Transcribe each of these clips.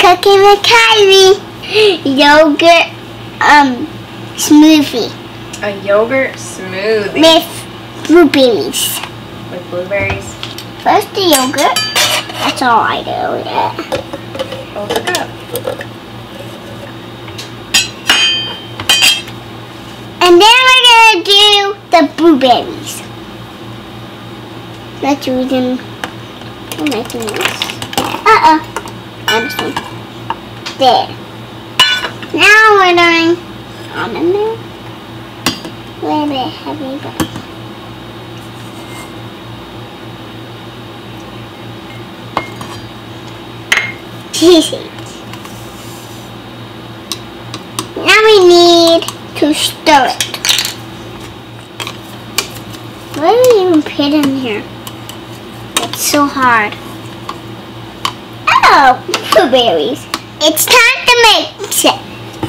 Cooking with Kylie. Yogurt smoothie. A yogurt smoothie. With blueberries. With blueberries? First the yogurt. That's all I do. Yeah. Hold the cup. And then we're going to do the blueberries. Let's use them. I'm making this. Understand. There. Now we're doing almond milk. A little bit heavy, but cheese seeds. Now we need to stir it. What do we even put in here? It's so hard. Oh, blueberries. It's time to mix it.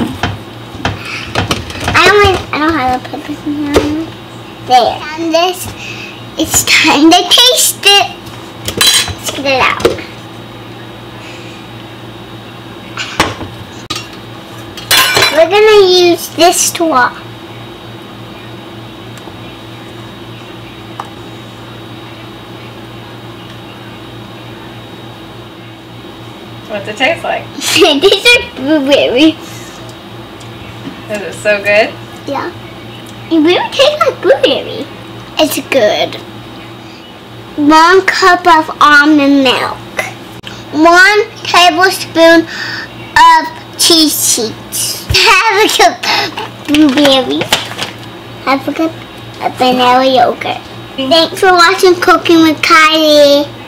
I don't have to put this in here. There. And this, it's time to taste it. Let's get it out. We're gonna use this straw. What's it taste like? These are blueberries. Is it so good? Yeah. It really tastes like blueberry. It's good. 1 cup of almond milk. 1 tablespoon of cheese seeds. Half a cup of blueberries. Half a cup of vanilla yogurt. Thanks for watching Cooking with Kylie.